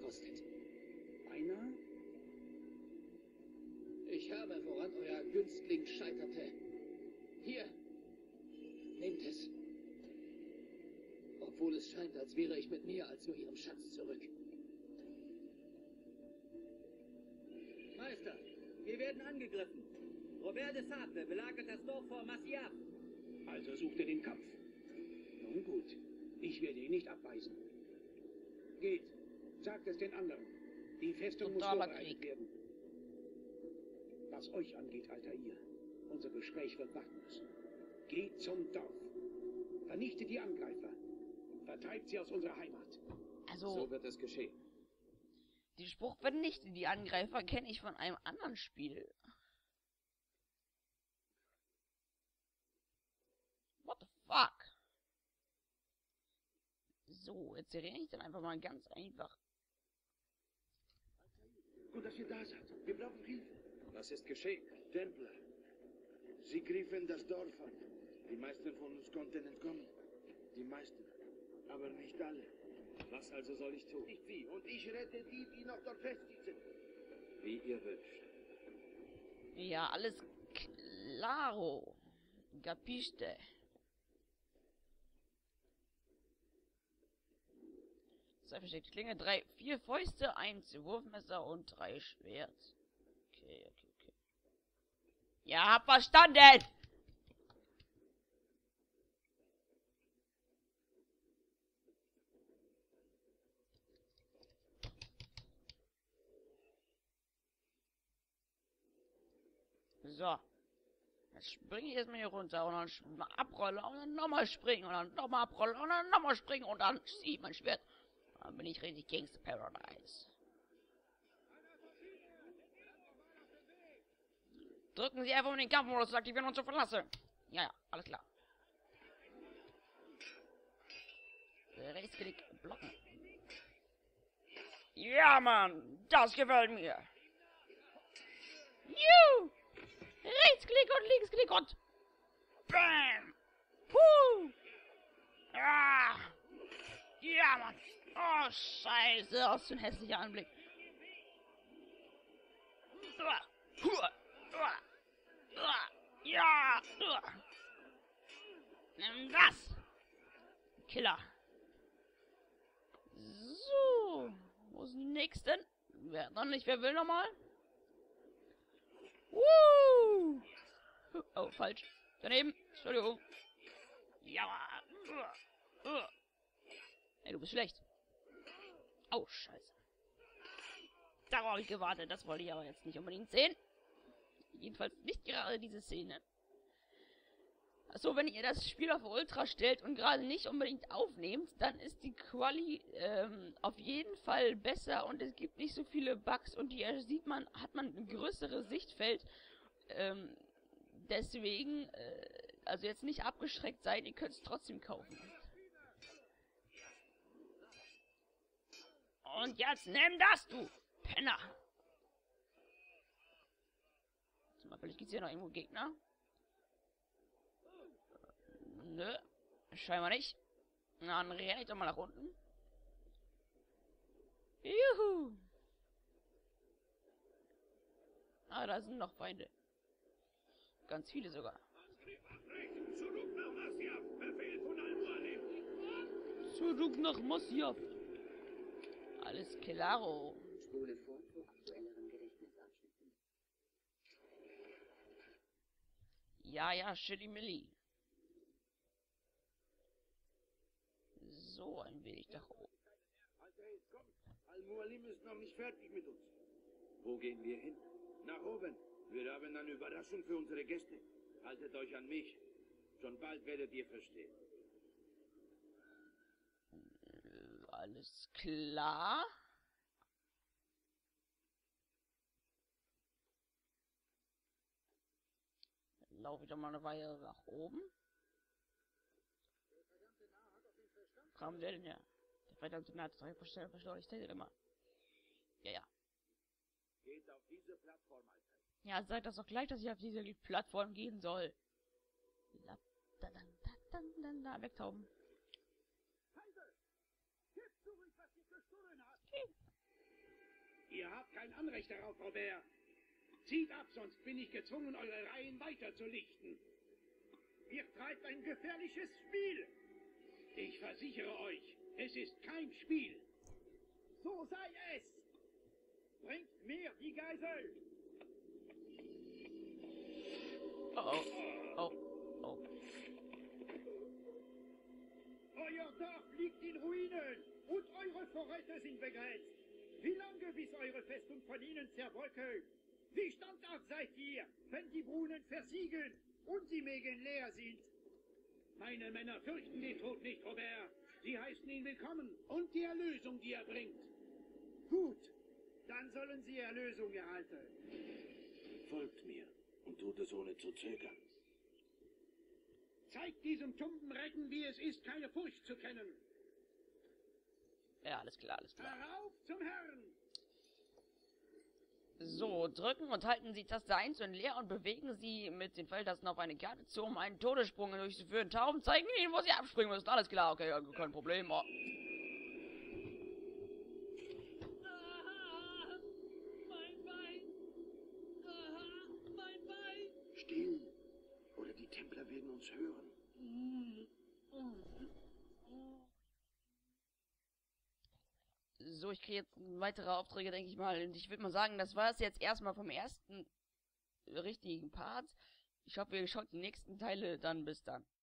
gekostet. Einer? Ich habe, woran euer Günstling scheiterte. Hier, nehmt es. Obwohl es scheint, als wäre ich mit mehr als nur ihrem Schatz zurück. Meister, wir werden angegriffen. Robert de Sable belagert das Dorf vor Masyaf. Also sucht er den Kampf. Nun gut, ich werde ihn nicht abweisen. Geht, sagt es den anderen. Die Festung muss vorbereitet werden. Was euch angeht, Altair, unser Gespräch wird warten müssen. Geht zum Dorf. Vernichtet die Angreifer. Vertreibt sie aus unserer Heimat. Also, So wird es geschehen. den Spruch vernichtet die Angreifer kenne ich von einem anderen Spiel. What the fuck? So, jetzt renne ich dann einfach mal ganz einfach. Gut, dass ihr da seid. Wir brauchen Hilfe. Was ist geschehen? Templer. Sie griffen das Dorf an. Die meisten von uns konnten entkommen. Die meisten. Aber nicht alle. Was also soll ich tun? Nicht sie. Und ich rette die, die noch dort festsitzen. Wie ihr wünscht. Ja, alles claro. Capisce. Zwei versteckte Klinge, 4 Fäuste, 1 Wurfmesser und 3 Schwert. Okay. Ja, hab verstanden! So. Jetzt springe ich erstmal hier runter und dann abrolle und dann nochmal springen und dann nochmal abrollen und dann nochmal springen und dann ziehe ich mein Schwert. Dann bin ich richtig Gangster Paradise. Drücken Sie einfach um den Kampfmodus zu aktivieren und zu verlassen. Ja, alles klar. Rechtsklick blocken. Ja, Mann, das gefällt mir. Juhu! Rechtsklick und Linksklick und BAM! Ah! Ja, Mann! Oh, scheiße, was für ein hässlicher Anblick. Ja! Nimm das! Killer. So. Wo ist den nächsten? Wer noch nicht? Wer will nochmal? Oh, falsch. Daneben. Entschuldigung. Ja. Ey, du bist schlecht. Oh, scheiße. Darauf habe ich gewartet. Das wollte ich aber jetzt nicht unbedingt sehen. Jedenfalls nicht gerade diese Szene. Achso, wenn ihr das Spiel auf Ultra stellt und gerade nicht unbedingt aufnehmt, dann ist die Quali auf jeden Fall besser und es gibt nicht so viele Bugs und hier hat man ein größeres Sichtfeld. Deswegen, also jetzt nicht abgeschreckt sein, ihr könnt es trotzdem kaufen. Und jetzt nimm das, du Penner! Warte mal, vielleicht gibt es hier noch irgendwo Gegner. Nö, scheinbar nicht. Na, dann renne ich doch mal nach unten. Juhu! Ah, da sind noch Feinde. Ganz viele sogar. Zurück nach Masyaf. Alles claro. Spule vor zu aktuelleren Gedächtnisabschnitten. Ja, Shitty Millie. So ein wenig nach oben. Alter, jetzt kommt. Al-Mualim ist noch nicht fertig mit uns. Wo gehen wir hin? Nach oben. Wir haben eine Überraschung für unsere Gäste. Haltet euch an mich. Schon bald werdet ihr verstehen. Alles klar. Dann laufe ich doch mal eine Weile nach oben. Warum der denn ja? Der verdammte Naht ist verstanden, ich täte immer. Ja. Geht auf diese Plattform, Alter. Ja, sag das doch gleich, dass ich auf diese Plattform gehen soll. Wegtauben. Kaiser! Gib zurück, was ihr gestohlen habt! Ihr habt kein Anrecht darauf, Robert. Zieht ab, sonst bin ich gezwungen, eure Reihen weiterzulichten. Ihr treibt ein gefährliches Spiel. Ich versichere euch, es ist kein Spiel. So sei es. Bringt mir die Geisel. Oh, oh, oh. Euer Dorf liegt in Ruinen und eure Vorräte sind begrenzt. Wie lange, bis eure Festung von ihnen zerbröckelt? Wie standhaft seid ihr, wenn die Brunnen versiegen und die Mägen leer sind? Meine Männer fürchten den Tod nicht, Robert. Sie heißen ihn willkommen und die Erlösung, die er bringt. Gut, dann sollen sie Erlösung erhalten. Folgt mir und tut es ohne zu zögern. Zeigt diesem tumben Recken, wie es ist, keine Furcht zu kennen. Ja, alles klar, alles klar. Herauf zum Herrn! So, drücken und halten Sie Taste 1 und leer und bewegen Sie mit den Pfeiltasten auf eine Karte zu, um einen Todessprung durchzuführen. Tauben zeigen Ihnen, wo Sie abspringen müssen. Alles klar, okay, ja, kein Problem. Oh. Mein Bein! Mein Bein! Still, oder die Templer werden uns hören. So, ich kriege jetzt weitere Aufträge, denke ich mal. Und ich würde mal sagen, das war es jetzt erstmal vom ersten richtigen Part. Ich hoffe, ihr schaut die nächsten Teile dann. Bis dann.